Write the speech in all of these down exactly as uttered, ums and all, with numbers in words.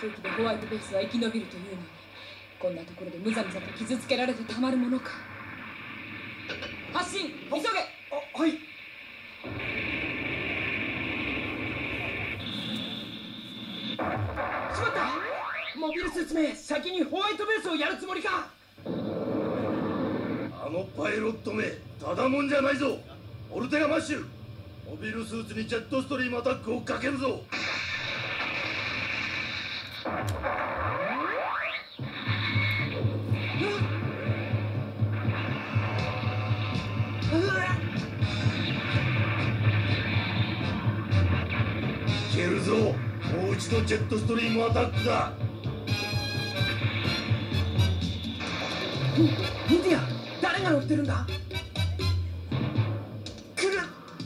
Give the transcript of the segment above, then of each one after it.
兵器でホワイトベースは生き延びるというのに、こんなところでむざむざと傷つけられてたまるものか。発進急げ。 あ、はい。しまった。モビルスーツめ、先にホワイトベースをやるつもりか。 あのパイロットめ、ただもんじゃないぞ。オルテガマッシュ、モビルスーツにジェットストリームアタックをかけるぞ。いけるぞ。もう一度ジェットストリームアタックだ。 見てや、誰が乗ってるんだ。来る。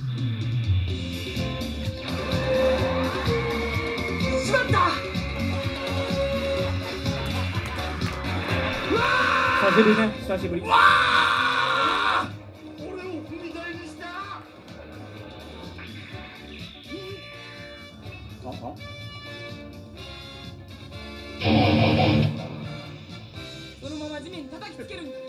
しまった。うわー、 久しぶりね、久しぶり。 わあ、俺を踏み台にした。 ああ、 そのまま地面に叩きつけるんだ。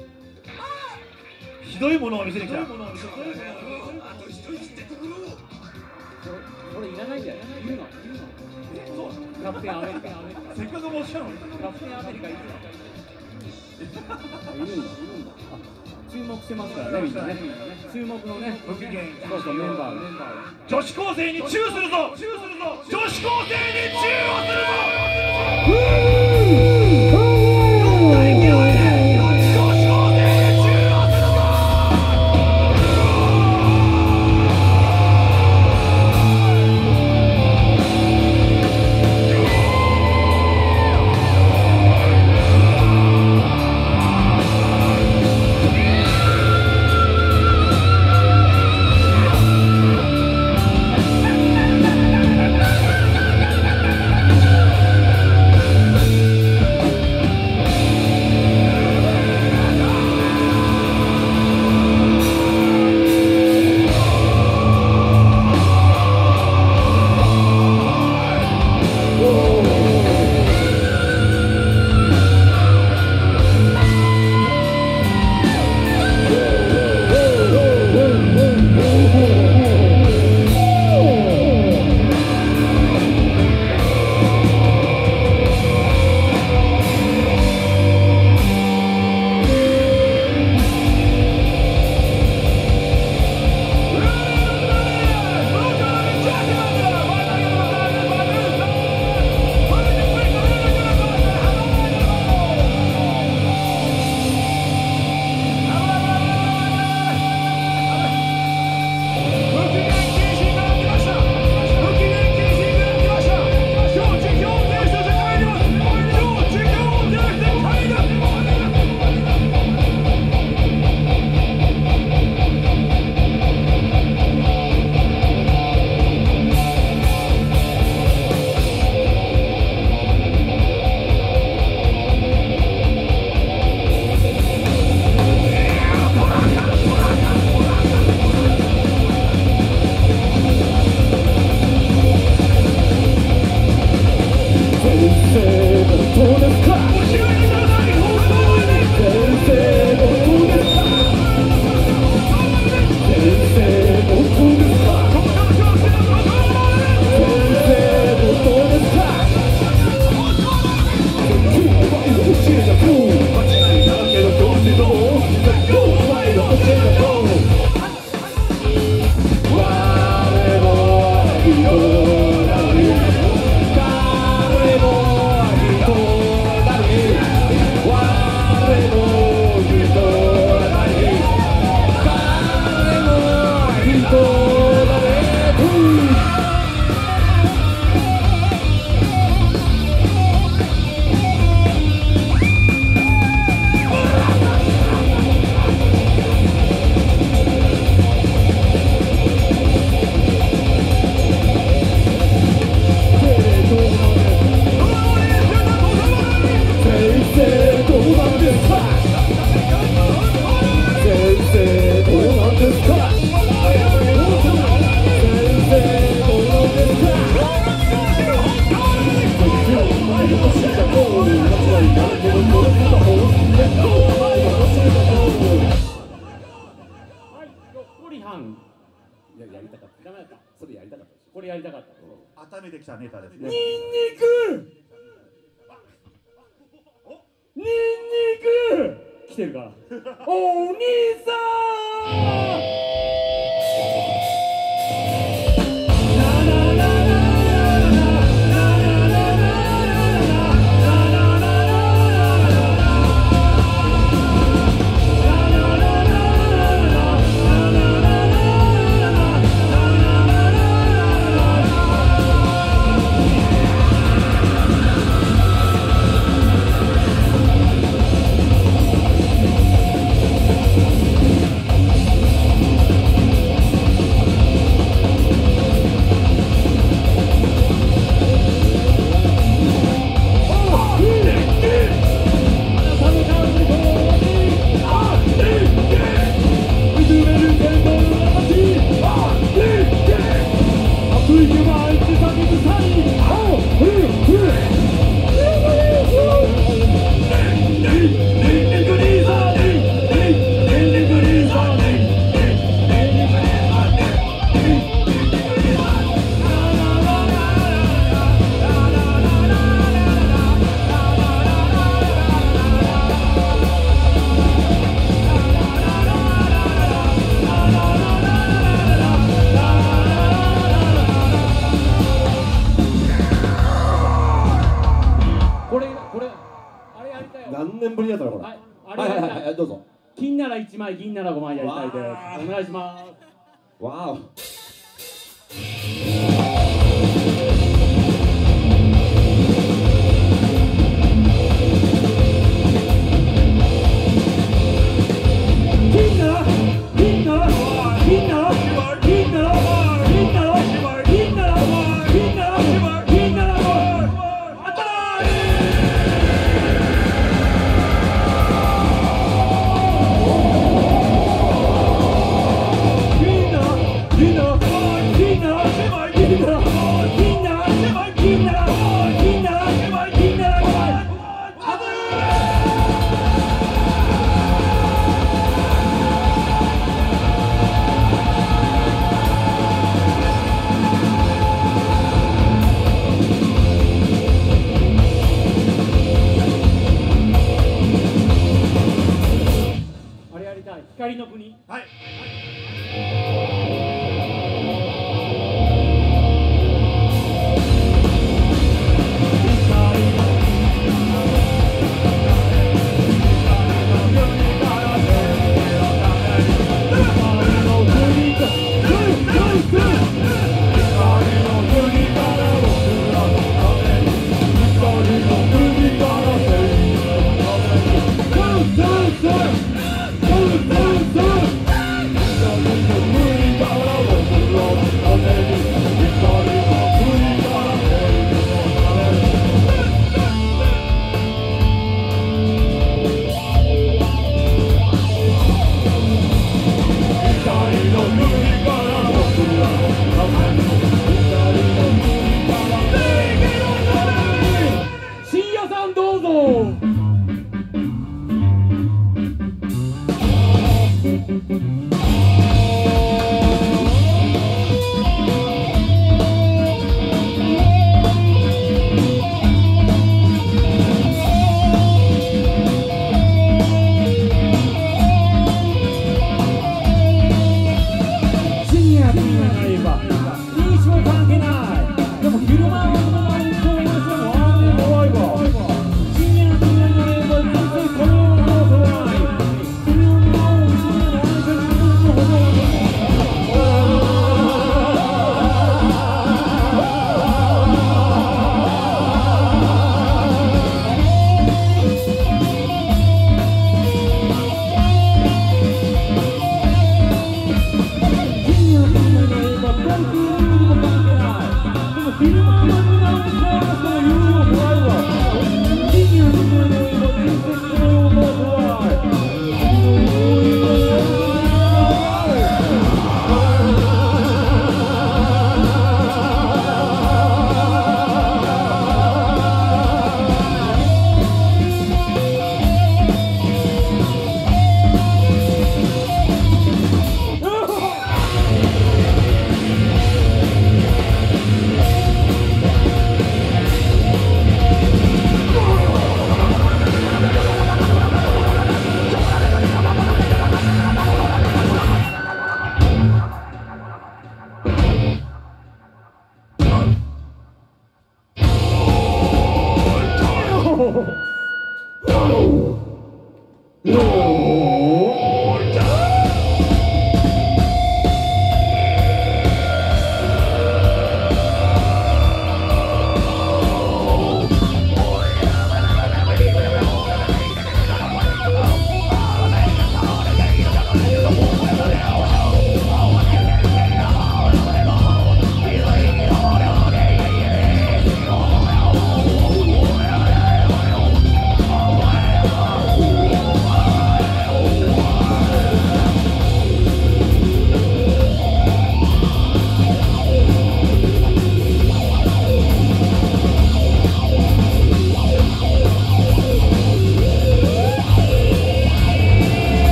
ひどいものを見せてきた。 あと一息ってところ。 それいらないんだよ。言うの、言うの。え、そう。キャプテンアメリカ、せっかく申し上げたのに。キャプテンアメリカいるの。いるんだ、いるんだ。注目してますからね、みんなね。注目のね、ご機嫌。そうそう、メンバー、メンバー。女子高生にチューするぞ。チューするぞ。女子高生にチューをするぞ。 いや、やりたかった。ダメだった。それやりたかったでしょ。これやりたかった。 温めてきたネタですね。 ニンニク。ニンニク。来てるから。お兄さん。 何年ぶりだったのこれ。はい、はいはいはい、どうぞ。 金ならいちまい、銀ならごまいやりたいです。お願いします。 わお。金な、金な、金な、金な、金な、金な、金な、金な、当たらー。光の国。はい。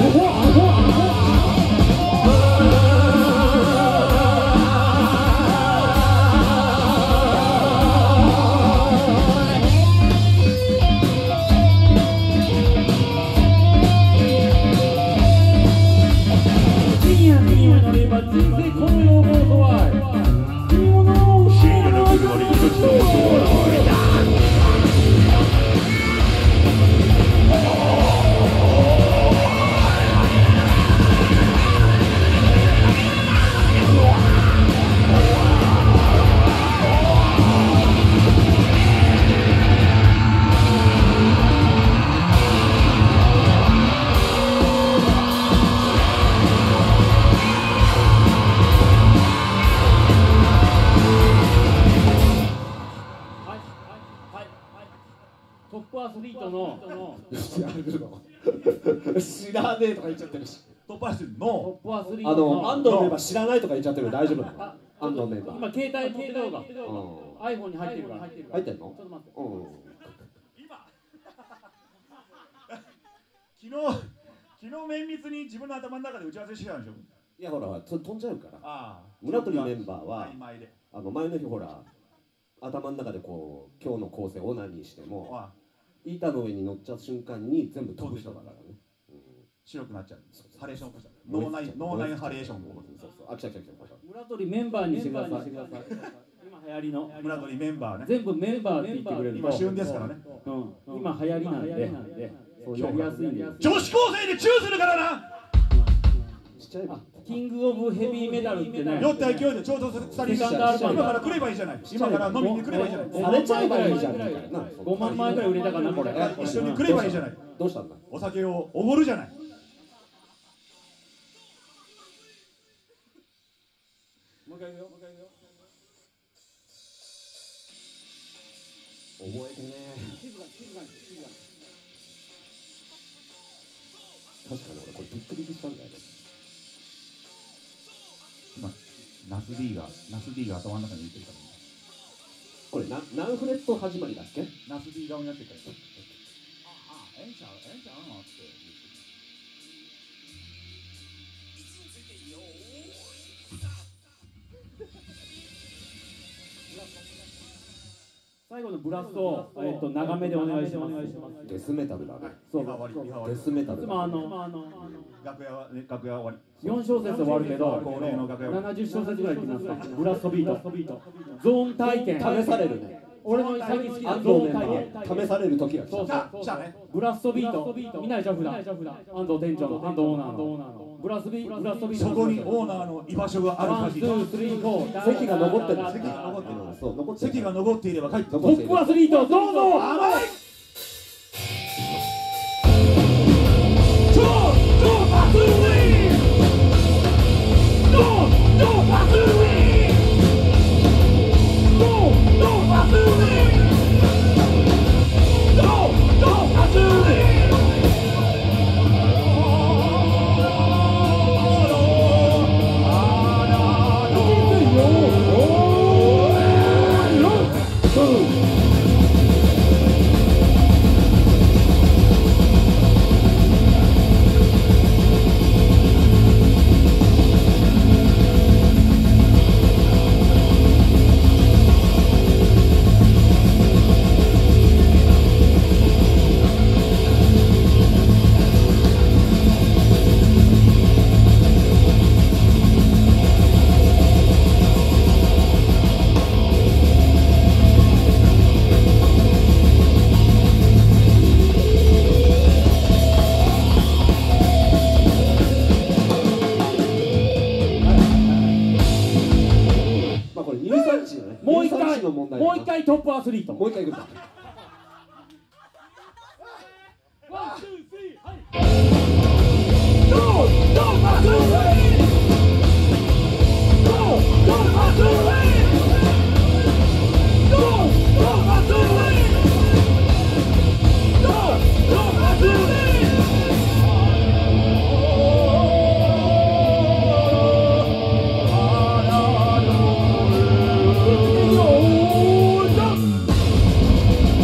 トップアスリートの知らねえとか言っちゃってるし。 トップアスリートトのップアスリーあトの安藤のメンバー知らないとか言っちゃってる。大丈夫なの？安藤メンバー。 今携帯持ってるのがうん。 iPhone に入ってるから。 入ってんの？ ちょっと待って。 うん。 今昨日昨日綿密に自分の頭の中で打ち合わせしてたんでしょ。 いやほらつ飛んじゃうから。 ああ、 村鳥メンバーは曖昧で。 あの前の日ほら頭の中でこう今日の構成オナニーしてもああ、 板の上に乗っちゃう瞬間に全部飛ぶ人だからね。 白くなっちゃう。ハレーション起こした。脳内脳内ハレーション起こす。 そうそう。あ来た来た来た。 村鳥メンバーにしてください。今流行りの村鳥メンバーね。 全部メンバーって言ってくれると今旬ですからね。 うん今流行りなんでそうやりやすいんで。 女子高生でチューするからな。 しちゃえば。 キングオブヘビーメタルってね。 酔った勢いでちょうどスタリングした今から来ればいいじゃない。今から飲みに来ればいいじゃない。 されちゃえばいいじゃんみたいな。 ごまんまいぐらい売れたかなこれ。 一緒に来ればいいじゃない。 どうしたんだ。 お酒をおごるじゃない。 もう一回言うよ。もう一回言うよ。 覚えてね。 静かに静かに静かに。 確かに俺これびっくりしたんだよね。 今ナス D がナス D が頭の中に入れてるから。 これな何フレット始まりだっけ？ ナス D 顔になってるから。ああ、ええんちゃうええんちゃうのって言って。 最後のブラスト、えっと長めでお願いします。 デスメタルだね。 そう。 リハ終わりリハ終わり。 デスメタル。 いつもあの楽屋はね楽屋終わり。 よん小節終わるけど、 恒例の楽屋終わななじゅっ小節ぐらいきますか。ブラストビート、ゾーン体験。 試されるね。 俺の最近好きな安ゾ藤メンーン体験。 バー試される時が来そうた。 そうじゃあね。 ブラストビート、見ないじゃん普段。安藤店長の安藤オーナーの。ブラスビブラストビート。 そこにオーナーの居場所があるワン、ツ限り。 ー、スリー、フォー。 席が残ってる。 席が残ってる。 そう残ってる。 席が残っていれば帰ってトップアスリートどうぞ。 甘い。 もう一回もう一回トップアスリート。 もう一回いくか。 ワン、ツー、スリー、はい。 Yo!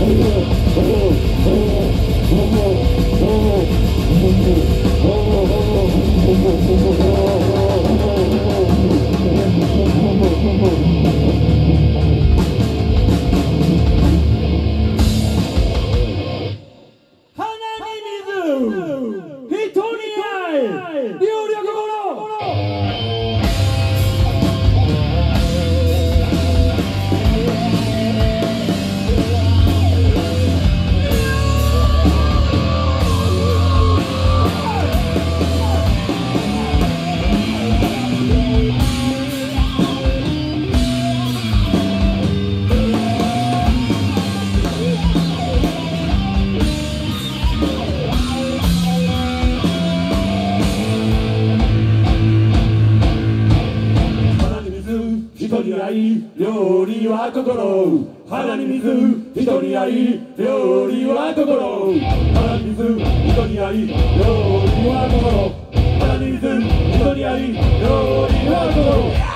料理は心、花に水、人に愛、料理は心、花に水、人に愛、料理は心、花に水、人に愛、料理は心。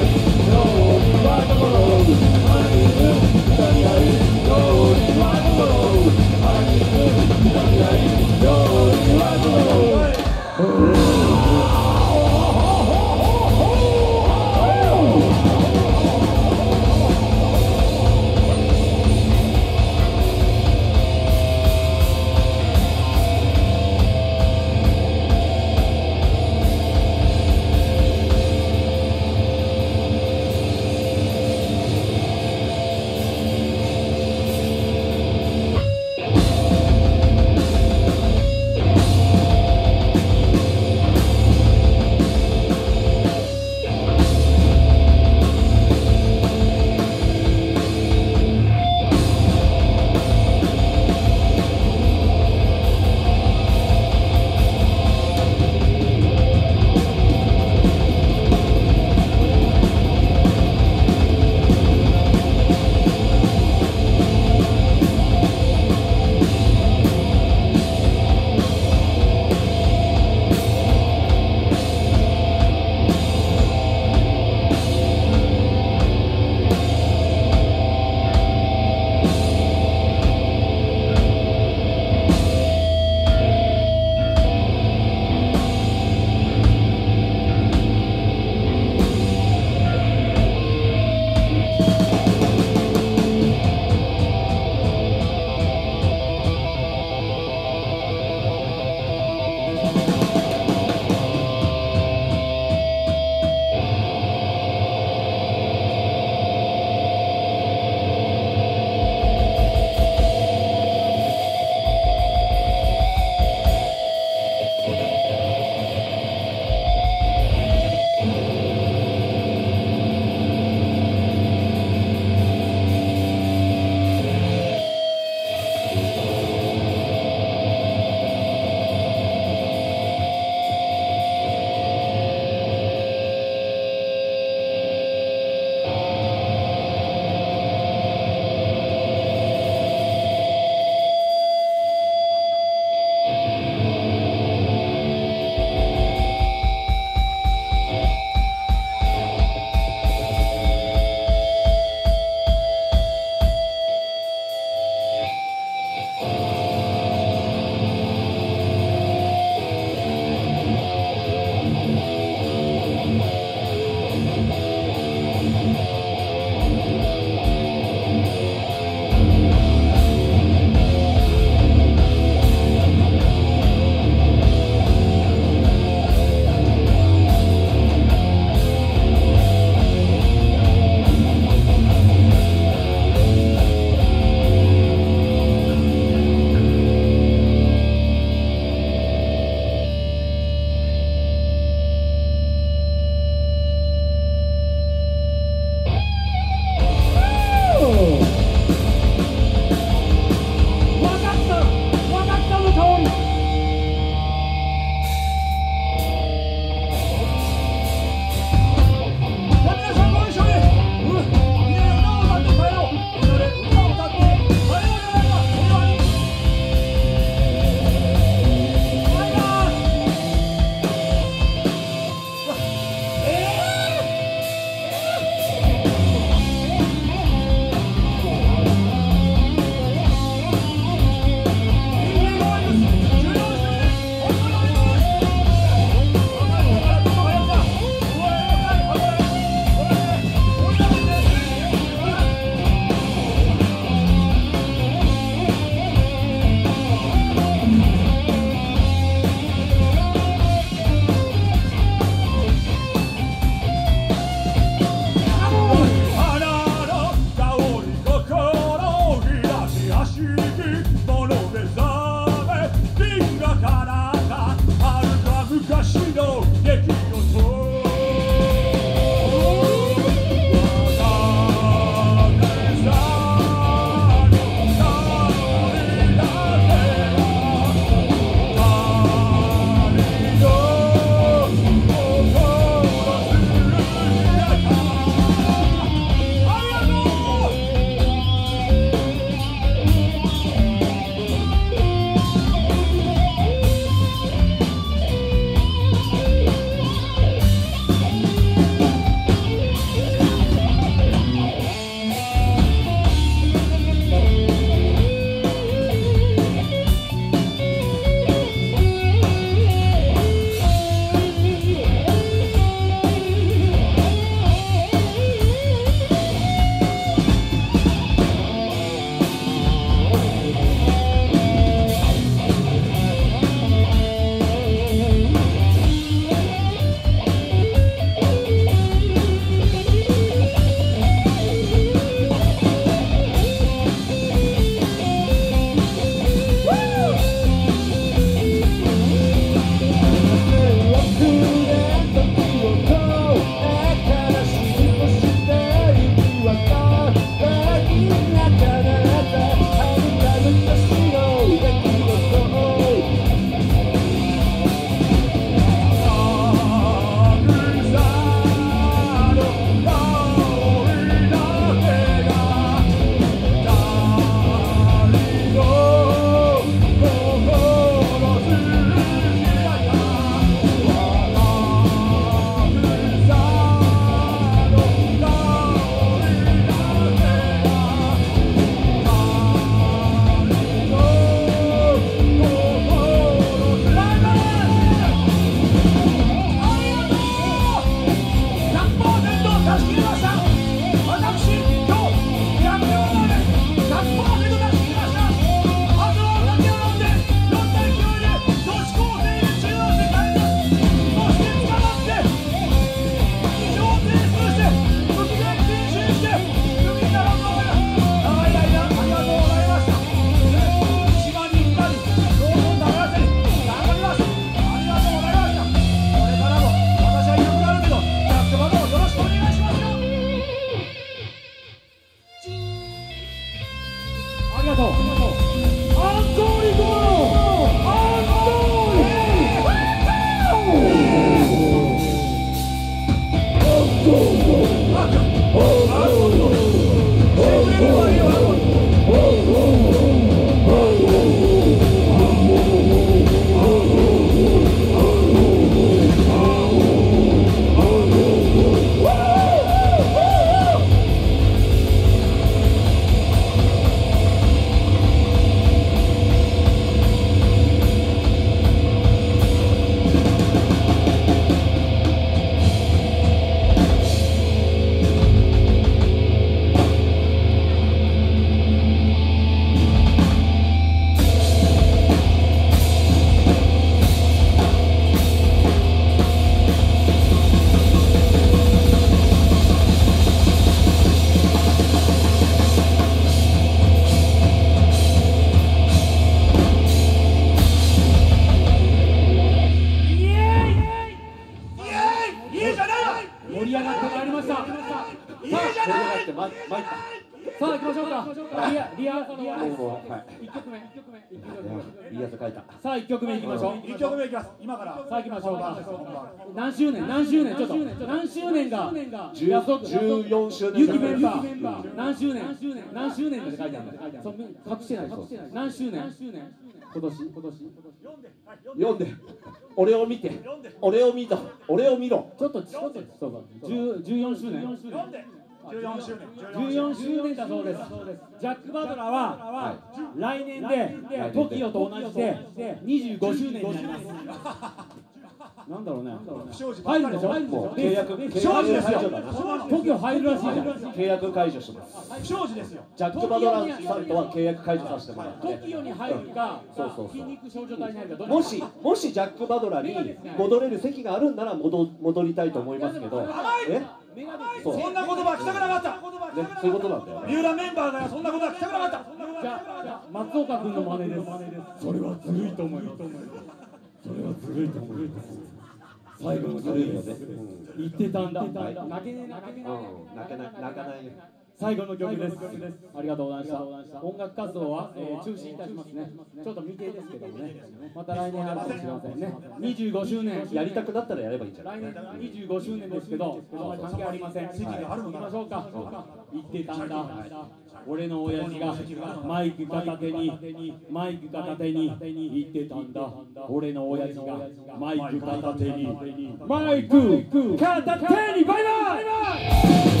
リアリアリアはい一曲目一曲目一曲目いいやつ書いた。 さあ一曲目いきましょう。 一曲目いきます。今からさあ行きましょうか。何周年何周年ちょっと何周年がじゅうよん周年。 ユキメンバー何周年何周年って書いてあるんだ。そう隠してないです。何周年今年今年読んで。俺を見て。俺を見ろ。俺を見ろ。 ちょっとちょっとそうかじゅうよん周年じゅうよん周年じゅうよん周年だそうです。ジャック・バトラーは来年で トキオと同じでにじゅうご周年になります。なんだろうね。入るでしょ。 もう契約不祥事ですよ。トキオ入るらしいじゃん。 契約解除してます。 不祥事ですよ。 ジャック・バドラーさんとは契約解除させてもらって。 トキオに入るか、 そうそうそう筋肉少女隊に入るか。 もしもしジャック・バドラーに戻れる席があるんなら戻戻りたいと思いますけど。え？ そんな言葉聞きたくなかった。 ね、そういうことなんだよ。 三浦メンバーがそんなことは聞きたくなかった。 じゃあ松岡君の真似です。それはずるいと思います。それはずるいと思います。最後のずるいよね。言ってたんだ。泣けねえ泣けねえ。 泣けない泣かないよ。 最後の曲です。ありがとうございました。音楽活動は、えー、中止いたしますね。ちょっと未定ですけどもね。また来年あるかもしれませんね。にじゅうご周年やりたくなったらやればいいんじゃない。 来年にじゅうご周年ですけど、あまり関係ありません。席があるのかましょうか。言ってたんだ。俺の親父がマイク片手にマイク片手に言ってたんだ。俺の親父がマイク片手にマイク片手にバイバイ。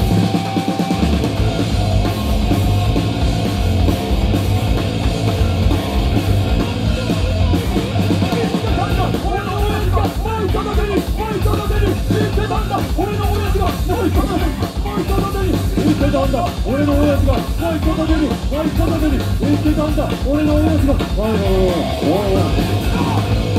俺の親父がマイク片手にマイク片手に言ってたんだ。俺の親父がマイク片手に言ってたんだ。俺の親父がマイク片手に